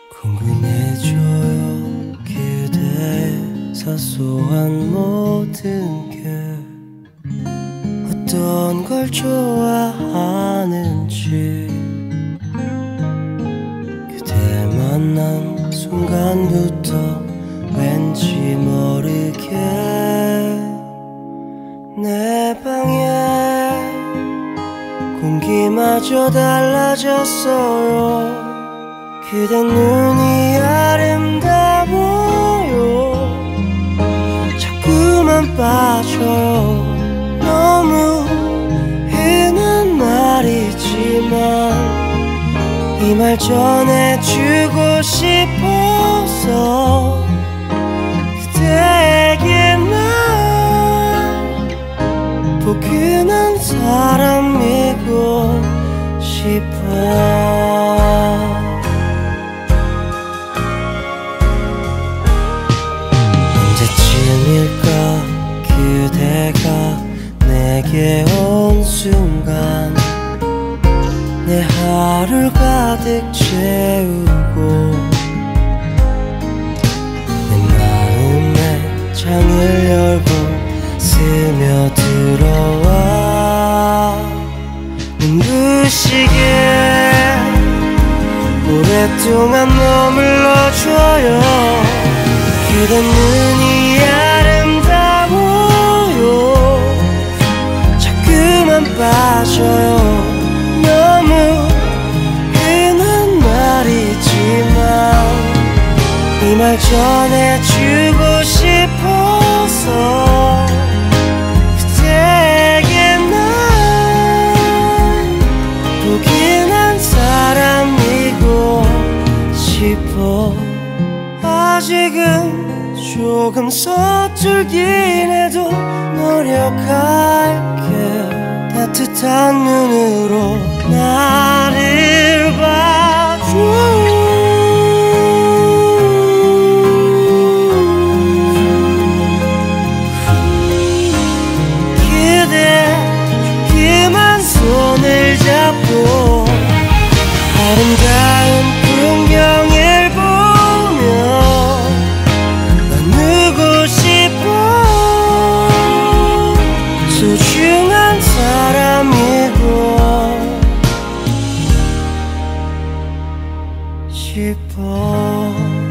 궁금해져요 그대의 사소한 모든 게 어떤 걸 좋아하는지 그대 만난 순간부터 왠지 모르게 내 방에 공기마저 달라졌어요. 그대 눈이 아름다워요. 자꾸만 빠져요. 너무 흔한 말이지만 이 말 전해주고 싶어서 그대에게 난 포근한 사람이고 싶어. 언제쯤일까 그대가 내게 온 순간 내 하루를 가득 채우고 내 마음에 창을 열고 스며들어와 눈부시게 오랫동안 머물러줘요. 그대 눈이 아름다워요. 자꾸만 빠져요. 너무 흔한 말이지만 이 말 전해주고 싶어서 그대에게 난 포근한 사람이고 싶어. 아직은 조금 서툴긴 해도 노력할게. 따뜻한 눈으로 나를 봐줘. 그대 그만 손을 잡고 아름다운 풍경을 보며 나누고 싶어. 소중한 사람이고 싶어.